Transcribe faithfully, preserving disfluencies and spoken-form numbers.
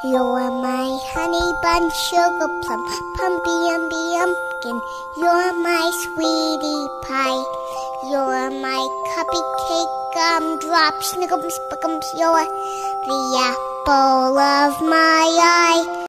You're my honey bun, sugar plum, pumpy umby umpkin. You're my sweetie pie. You're my cupcake gumdrop, snickums, spickums. You're the apple of my eye.